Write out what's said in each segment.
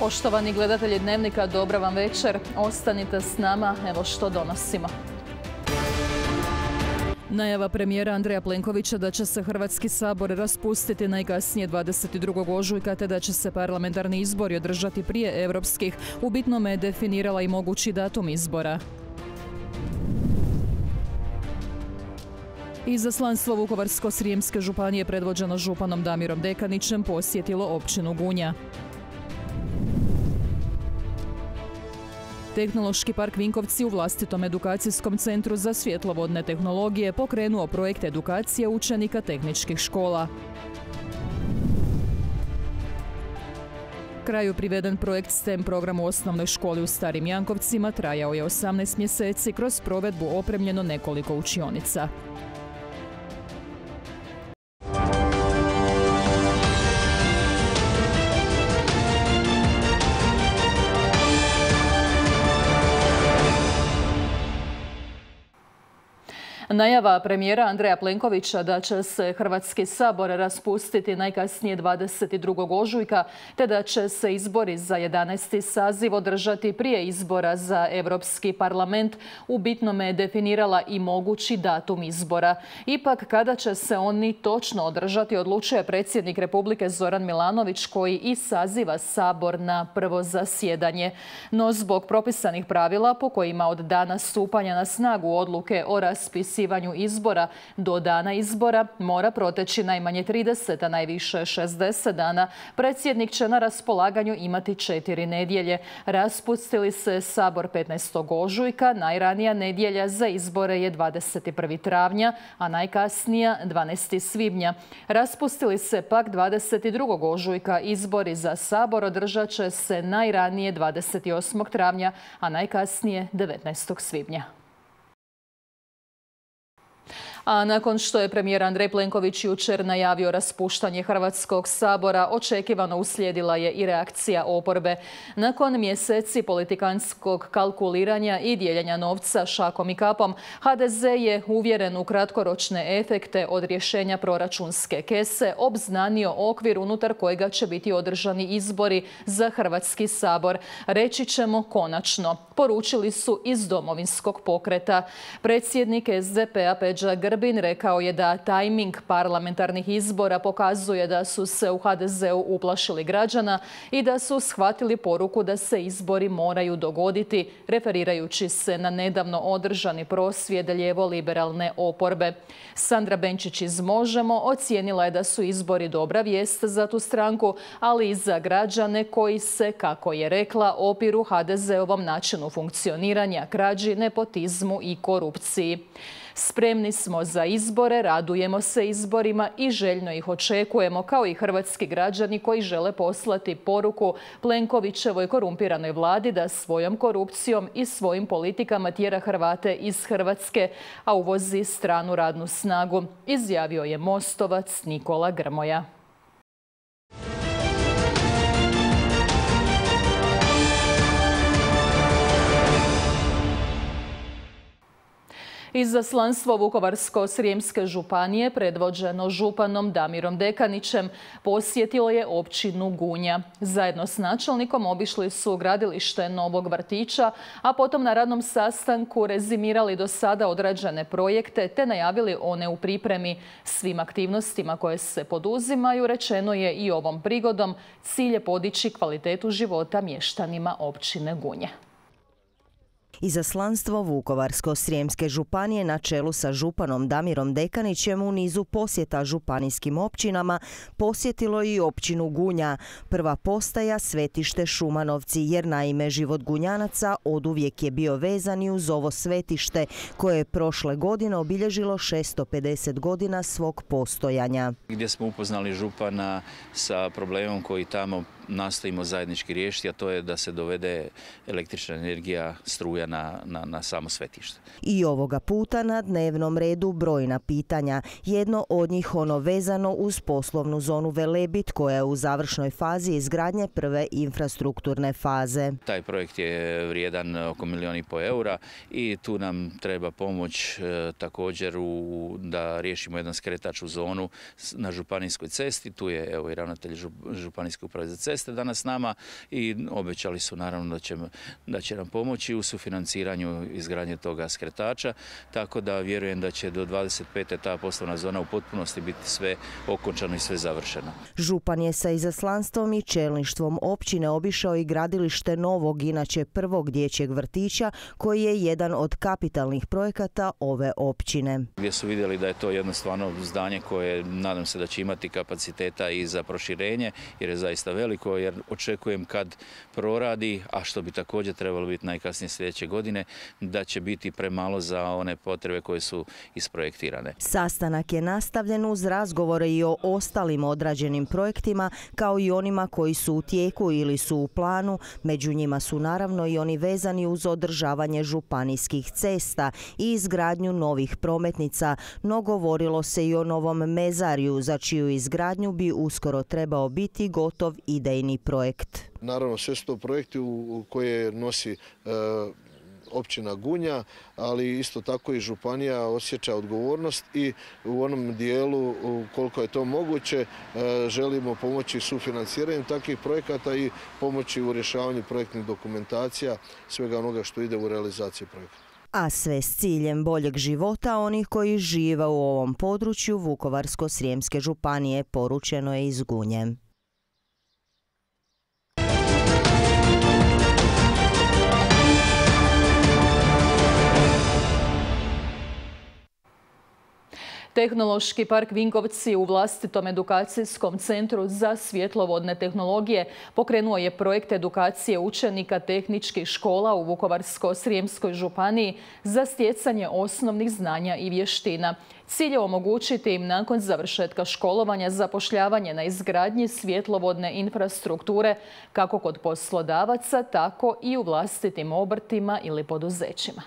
Poštovani gledatelji Dnevnika, dobra vam večer. Ostanite s nama, evo što donosimo. Najava premijera Andreja Plenkovića da će se Hrvatski sabor raspustiti najkasnije 22. ožujka te da će se parlamentarni izbori održati prije europskih, u bitnome je definirala i mogući datum izbora. Izaslanstvo Vukovarsko-srijemske županije predvođeno županom Damirom Dekanićem posjetilo općinu Gunja. Tehnološki park Vinkovci u vlastitom edukacijskom centru za svjetlovodne tehnologije pokrenuo projekt edukacije učenika tehničkih škola. Kraju priveden projekt STEM program u osnovnoj školi u Starim Jankovcima, trajao je 18 mjeseci, kroz provedbu opremljeno nekoliko učionica. Najava premijera Andreja Plenkovića da će se Hrvatski sabor raspustiti najkasnije 22. ožujka te da će se izbori za 11. saziv održati prije izbora za Europski parlament u bitnome je definirala i mogući datum izbora. Ipak kada će se oni točno održati odlučuje predsjednik Republike Zoran Milanović koji i saziva sabor na prvo zasjedanje. No zbog propisanih pravila po kojima od dana stupanja na snagu odluke o raspisivanju izbora do dana izbora mora proteći najmanje 30, a najviše 60 dana. Predsjednik će na raspolaganju imati 4 nedjelje. Raspustili se sabor 15. ožujka, najranija nedjelja za izbore je 21. travnja, a najkasnija 12. svibnja. Raspustili se pak 22. ožujka, izbori za sabor održat će se najranije 28. travnja, a najkasnije 19. svibnja. A nakon što je premijer Andrej Plenković jučer najavio raspuštanje Hrvatskog sabora, očekivano uslijedila je i reakcija oporbe. Nakon mjeseci politikantskog kalkuliranja i dijeljenja novca šakom i kapom, HDZ je uvjeren u kratkoročne efekte od rješenja proračunske kese obznanio okvir unutar kojega će biti održani izbori za Hrvatski sabor. Reći ćemo konačno, poručili su iz Domovinskog pokreta. Predsjednik SDP-a Peđa Grbin rekao je da tajming parlamentarnih izbora pokazuje da su se u HDZ-u uplašili građana i da su shvatili poruku da se izbori moraju dogoditi, referirajući se na nedavno održani prosvjed lijevo-liberalne oporbe. Sandra Benčić iz Možemo ocijenila je da su izbori dobra vijest za tu stranku, ali i za građane koji se, kako je rekla, opiru HDZ-ovom načinu funkcioniranja, krađi, nepotizmu i korupciji. Spremni smo za izbore, radujemo se izborima i željno ih očekujemo, kao i hrvatski građani koji žele poslati poruku Plenkovićevoj korumpiranoj vladi da svojom korupcijom i svojim politikama tjera Hrvate iz Hrvatske, a uvozi stranu radnu snagu, izjavio je Mostovac Nikola Grmoja. Izaslanstvo Vukovarsko-srijemske županije predvođeno županom Damirom Dekanićem posjetilo je općinu Gunja. Zajedno s načelnikom obišli su gradilište novog vrtića, a potom na radnom sastanku rezimirali do sada odrađene projekte te najavili one u pripremi. Svim aktivnostima koje se poduzimaju rečeno je i ovom prigodom cilj je podići kvalitetu života mještanima općine Gunje. Izaslanstvo Vukovarsko-srijemske županije na čelu sa županom Damirom Dekanićem u nizu posjeta županijskim općinama posjetilo i općinu Gunja. Prva postaja Svetište Šumanovci, jer naime život Gunjanaca oduvijek je bio vezan i uz ovo svetište koje je prošle godine obilježilo 650 godina svog postojanja. Gdje smo upoznali župana sa problemom koji tamo nastojimo zajednički riješiti, a to je da se dovede električna energija, struja na samo svetište. I ovoga puta na dnevnom redu brojna pitanja. Jedno od njih ono vezano uz poslovnu zonu Velebit koja je u završnoj fazi izgradnje prve infrastrukturne faze. Taj projekt je vrijedan oko 1,5 milijuna eura i tu nam treba pomoć također da riješimo jedan skretač u zonu na Županijskoj cesti. Tu je i ravnatelj Županijske uprave za ceste. zaista danas s nama i obećali su naravno da će nam pomoći u sufinanciranju izgradnje toga skretača, tako da vjerujem da će do 25. ta poslovna zona u potpunosti biti sve okončano i sve završeno. Župan je sa izaslanstvom i čelništvom općine obišao i gradilište novog, inače prvog dječjeg vrtića, koji je jedan od kapitalnih projekata ove općine. Gdje su vidjeli da je to jednostavno zdanje koje nadam se da će imati kapaciteta i za proširenje, jer je zaista veliko, jer očekujem kad proradi, a što bi također trebalo biti najkasnije sljedeće godine, da će biti premalo za one potrebe koje su isprojektirane. Sastanak je nastavljen uz razgovore i o ostalim odrađenim projektima, kao i onima koji su u tijeku ili su u planu. Među njima su naravno i oni vezani uz održavanje županijskih cesta i izgradnju novih prometnica, no govorilo se i o novom mezariju, za čiju izgradnju bi uskoro trebao biti gotov idejni projekt. Naravno, sve su to projekti koje nosi općina Gunja, ali isto tako i županija osjeća odgovornost i u onom dijelu koliko je to moguće želimo pomoći sufinanciranjem takvih projekata i pomoći u rješavanju projektnih dokumentacija, svega onoga što ide u realizaciji projekta. A sve s ciljem boljeg života onih koji žive u ovom području Vukovarsko-srijemske županije, poručeno je iz Gunje. Tehnološki park Vinkovci u vlastitom edukacijskom centru za svjetlovodne tehnologije pokrenuo je projekt edukacije učenika tehničkih škola u Vukovarsko-srijemskoj županiji za stjecanje osnovnih znanja i vještina. Cilj je omogućiti im nakon završetka školovanja zapošljavanje na izgradnji svjetlovodne infrastrukture kako kod poslodavaca, tako i u vlastitim obrtima ili poduzećima.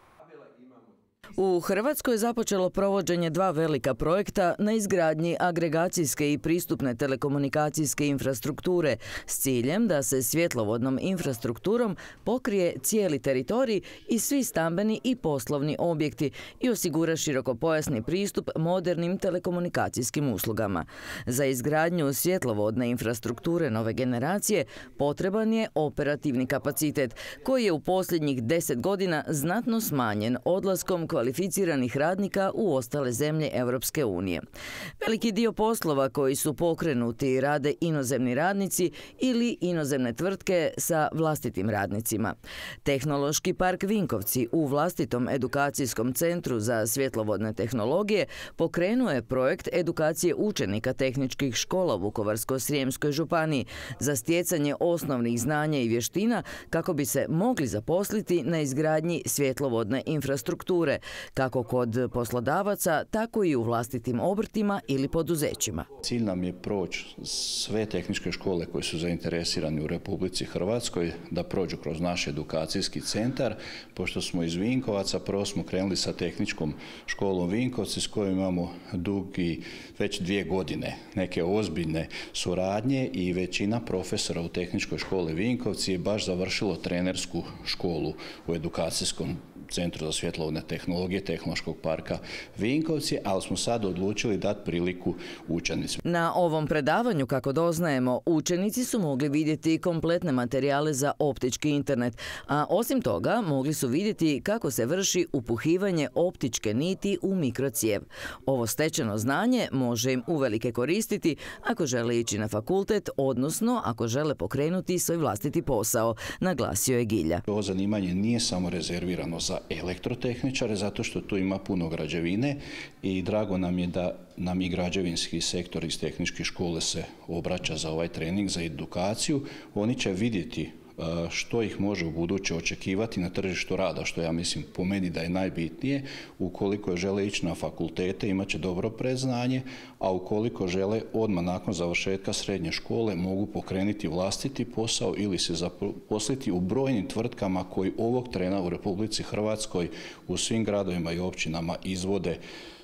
U Hrvatskoj je započelo provođenje dva velika projekta na izgradnji agregacijske i pristupne telekomunikacijske infrastrukture s ciljem da se svjetlovodnom infrastrukturom pokrije cijeli teritorij i svi stambeni i poslovni objekti i osigura širokopojasni pristup modernim telekomunikacijskim uslugama. Za izgradnju svjetlovodne infrastrukture nove generacije potreban je operativni kapacitet koji je u posljednjih 10 godina znatno smanjen odlaskom kvalificiranih radnika u ostale zemlje Europske unije. Veliki dio poslova koji su pokrenuti rade inozemni radnici ili inozemne tvrtke sa vlastitim radnicima. Tehnološki park Vinkovci u vlastitom edukacijskom centru za svjetlovodne tehnologije pokrenuo je projekt edukacije učenika tehničkih škola u Vukovarsko-srijemskoj županiji za stjecanje osnovnih znanja i vještina kako bi se mogli zaposliti na izgradnji svjetlovodne infrastrukture, kako kod poslodavaca, tako i u vlastitim obrtima ili poduzećima. Cilj nam je proći sve tehničke škole koje su zainteresirani u Republici Hrvatskoj da prođu kroz naš edukacijski centar. Pošto smo iz Vinkovaca, prvo smo krenuli sa tehničkom školom Vinkovci s kojom imamo dugi već 2 godine neke ozbiljne suradnje i većina profesora u tehničkoj školi Vinkovci je baš završilo trenersku školu u edukacijskom Centru za svjetlovodne tehnologije Tehnološkog parka Vinkovci, ali smo sad odlučili dati priliku učenicima. Na ovom predavanju, kako doznajemo, učenici su mogli vidjeti kompletne materijale za optički internet, a osim toga mogli su vidjeti kako se vrši upuhivanje optičke niti u mikrocijev. Ovo stečeno znanje može im uvelike koristiti ako žele ići na fakultet, odnosno ako žele pokrenuti svoj vlastiti posao, naglasio je Gilja. Ovo zanimanje nije samo rezervirano za elektrotehničare, zato što tu ima puno građevine i drago nam je da nam i građevinski sektor iz tehničke škole se obraća za ovaj trening, za edukaciju. Oni će vidjeti što ih može u buduće očekivati na tržištu rada, što ja mislim po meni da je najbitnije. Ukoliko žele ići na fakultete, imat će dobro predznanje, a ukoliko žele odmah nakon završetka srednje škole mogu pokrenuti vlastiti posao ili se zaposliti u brojnim tvrtkama koji ovog trena u Republici Hrvatskoj u svim gradovima i općinama izvode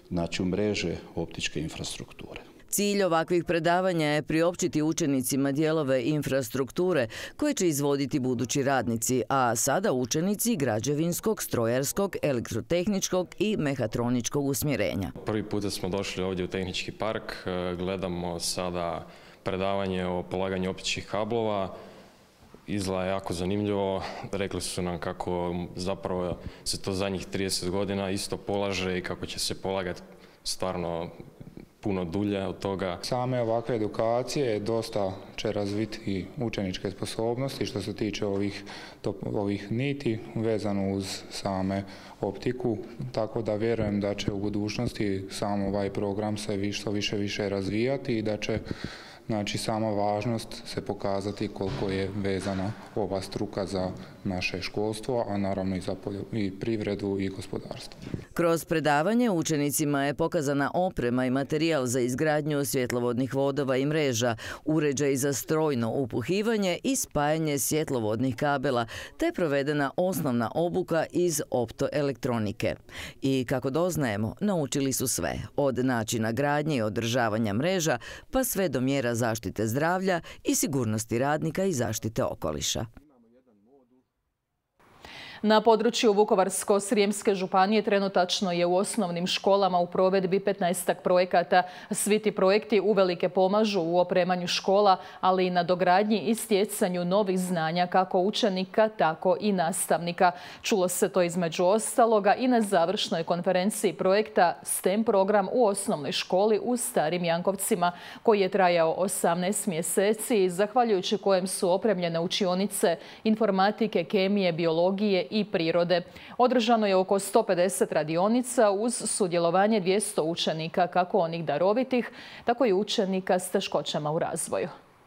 u mreže optičke infrastrukture. Cilj ovakvih predavanja je priopćiti učenicima dijelove infrastrukture koje će izvoditi budući radnici, a sada učenici građevinskog, strojarskog, elektrotehničkog i mehatroničkog usmjerenja. Prvi put smo došli ovdje u Tehnički park, gledamo sada predavanje o polaganju optičkih kablova. Izgleda jako zanimljivo. Rekli su nam kako zapravo se to zadnjih 30 godina isto polaže i kako će se polagati stvarno puno dulje od toga. Same ovakve edukacije dosta će razviti učeničke sposobnosti što se tiče ovih niti vezano uz same optiku, tako da vjerujem da će u budućnosti sam ovaj program se što više razvijati i da će sama važnost se pokazati koliko je vezana ova struka za naše školstvo, a naravno i za privredu i gospodarstvo. Kroz predavanje učenicima je pokazana oprema i materijal za izgradnju svjetlovodnih vodova i mreža, uređaj za strojno upuhivanje i spajanje svjetlovodnih kabela, te provedena osnovna obuka iz optoelektronike. I kako doznajemo, naučili su sve, od načina gradnje i održavanja mreža, pa sve do mjera zaštite zdravlja i sigurnosti radnika i zaštite okoliša. Na području Vukovarsko-srijemske županije trenutačno je u osnovnim školama u provedbi 15-ak projekata. Svi ti projekti uvelike pomažu u opremanju škola, ali i na dogradnji i stjecanju novih znanja kako učenika, tako i nastavnika. Čulo se to između ostaloga i na završnoj konferenciji projekta STEM program u osnovnoj školi u Starim Jankovcima, koji je trajao 18 mjeseci, zahvaljujući kojem su opremljene učionice informatike, kemije, biologije i prirode. Održano je oko 150 radionica uz sudjelovanje 200 učenika, kako onih darovitih, tako i učenika s teškoćama u razvoju.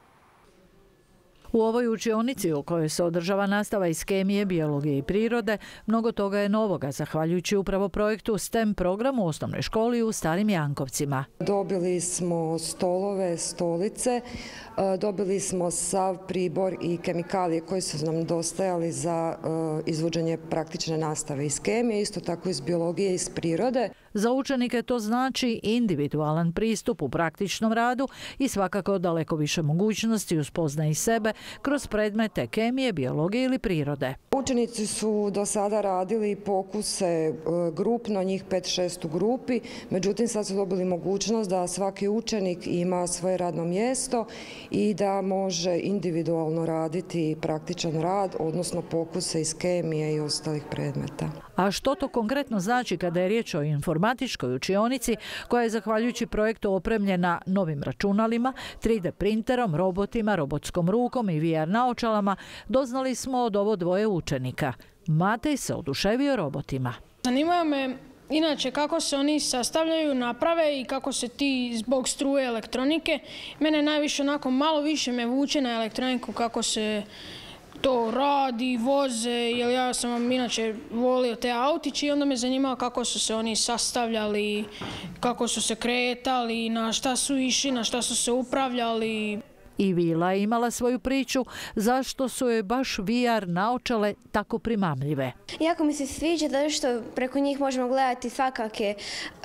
U ovoj učionici u kojoj se održava nastava iz kemije, biologije i prirode, mnogo toga je novoga, zahvaljujući upravo projektu STEM program u osnovnoj školi u Starim Jankovcima. Dobili smo stolove, stolice, dobili smo sav pribor i kemikalije koji su nam dostajali za izvođenje praktične nastave iz kemije, isto tako iz biologije i iz prirode. Za učenike to znači individualan pristup u praktičnom radu i svakako daleko više mogućnosti u spoznaji sebe kroz predmete kemije, biologije ili prirode. Učenici su do sada radili pokuse grupno, njih 5-6 u grupi, međutim sad su dobili mogućnost da svaki učenik ima svoje radno mjesto i da može individualno raditi praktičan rad, odnosno pokuse iz kemije i ostalih predmeta. A što to konkretno znači kada je riječ o informatičkoj učionici koja je zahvaljujući projektu opremljena novim računalima, 3D printerom, robotima, robotskom rukom i VR naočalama, doznali smo od ovo dvoje učenika. Matej se oduševio robotima. Zanimaju me inače kako se oni sastavljaju, naprave i kako se ti zbog struje elektronike. Mene najviše onako malo više me vuče na elektroniku kako se to radi, voze, jer ja sam inače volio te autići i onda me zanimalo kako su se oni sastavljali, kako su se kretali, na šta su išli, na šta su se upravljali. I Vila je imala svoju priču zašto su joj baš VR naočale tako primamljive. Jako mi se sviđa da što preko njih možemo gledati svakake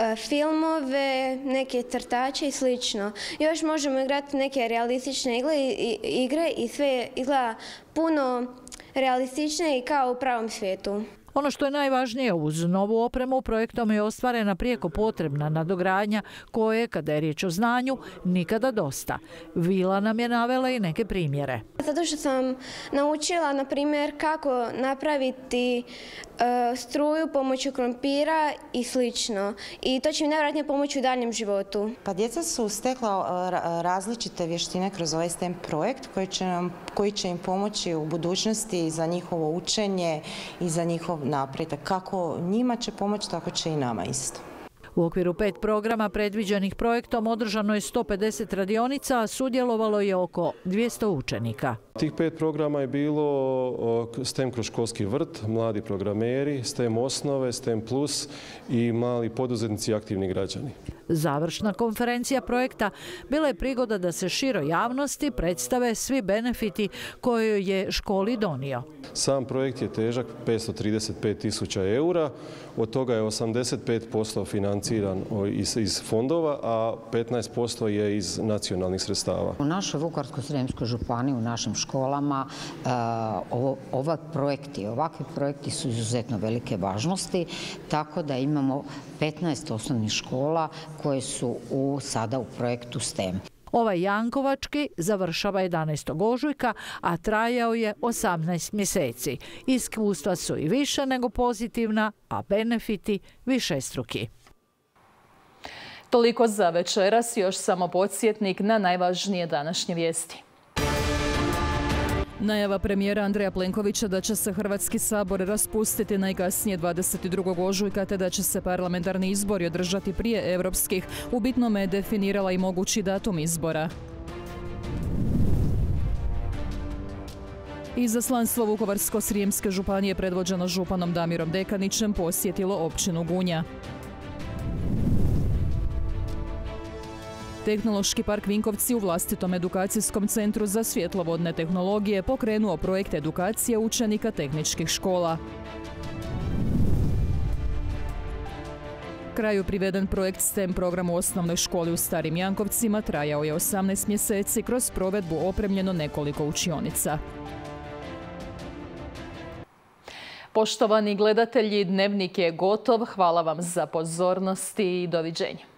filmove, neke crtače i slično. Još možemo igrati neke realistične igre i sve izgleda puno realističnije i kao u pravom svijetu. Ono što je najvažnije, uz novu opremu projektom je ostvarena prijeko potrebna nadogradnja koje, kada je riječ o znanju, nikada dosta. Vila nam je navela i neke primjere. Zato što sam naučila, na primjer, kako napraviti struju pomoću krompira i slično. I to će mi najvjerojatnije pomoći u daljem životu. Pa djeca su stekla različite vještine kroz ovaj STEM projekt koji će im pomoći u budućnosti za njihovo učenje i za njihov napredak. Kako njima će pomoći, tako će i nama isto. U okviru 5 programa predviđenih projektom održano je 150 radionica, a sudjelovalo je oko 200 učenika. Tih 5 programa je bilo STEM kroz školski vrt, mladi programeri, STEM osnove, STEM plus i mali poduzetnici i aktivni građani. Završna konferencija projekta bila je prigoda da se široj javnosti predstave svi benefiti koje je školi donio. Sam projekt je težak 535.000 eura, od toga je 85% financiran iz fondova, a 15% je iz nacionalnih sredstava. U našoj Vukovarsko-srijemskoj županiji, u našim školama, ovakvi projekti su izuzetno velike važnosti, tako da imamo 15 osnovnih škola koje su sada u projektu STEM. Ovaj jankovački završava 11. ožujka, a trajao je 18 mjeseci. Iskustva su i više nego pozitivna, a benefiti višestruki. Toliko za večeras, još samo podsjetnik na najvažnije današnje vijesti. Najava premijera Andreja Plenkovića da će se Hrvatski sabor raspustiti najkasnije 22. ožujka te da će se parlamentarni izbori održati prije europskih, u bitnome je definirala i mogući datum izbora. Izaslanstvo Vukovarsko-srijemske županije predvođeno županom Damirom Dekanićem posjetilo općinu Gunja. Tehnološki park Vinkovci u vlastitom edukacijskom centru za svjetlovodne tehnologije pokrenuo projekt edukacije učenika tehničkih škola. Kraju priveden projekt STEM program u osnovnoj školi u Starim Jankovcima, trajao je 18 mjeseci, kroz provedbu opremljeno nekoliko učionica. Poštovani gledatelji, Dnevnik je gotov. Hvala vam za pozornost i doviđenja.